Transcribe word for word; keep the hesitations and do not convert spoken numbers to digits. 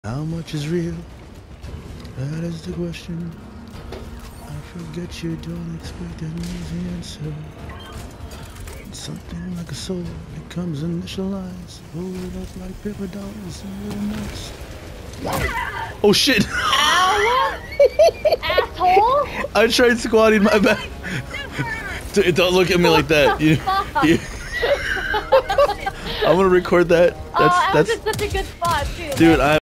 How much is real? That is the question. I forget you don't expect an easy answer. It's something like a soul becomes initialized. Hold up like paper dolls and little nuts. Oh shit! Ow! Asshole! I tried squatting, my bad. Dude, don't look at me like that. You, you. I'm gonna record that. That's Oh, I was that's. in such a good spot too. Dude, I.